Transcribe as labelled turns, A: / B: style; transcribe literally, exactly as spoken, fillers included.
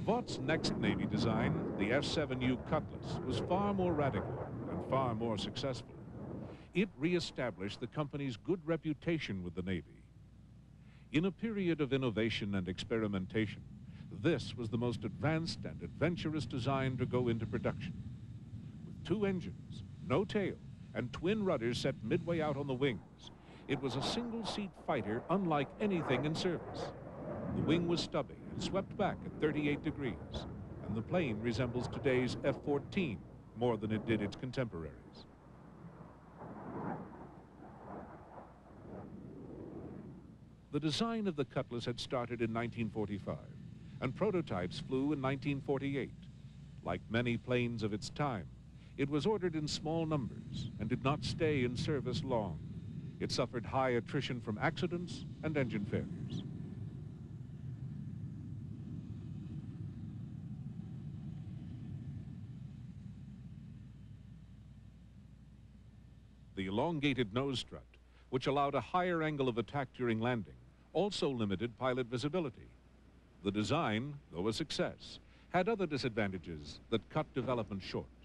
A: Vaught's next Navy design, the F seven U Cutlass, was far more radical and far more successful. It re-established the company's good reputation with the Navy. In a period of innovation and experimentation, this was the most advanced and adventurous design to go into production. With two engines, no tail, and twin rudders set midway out on the wings, it was a single-seat fighter unlike anything in service. The wing was stubby and swept back at thirty-eight degrees, and the plane resembles today's F fourteen more than it did its contemporaries. The design of the Cutlass had started in nineteen forty-five, and prototypes flew in nineteen forty-eight. Like many planes of its time, it was ordered in small numbers and did not stay in service long. It suffered high attrition from accidents and engine failures. The elongated nose strut, which allowed a higher angle of attack during landing, also limited pilot visibility. The design, though a success, had other disadvantages that cut development short.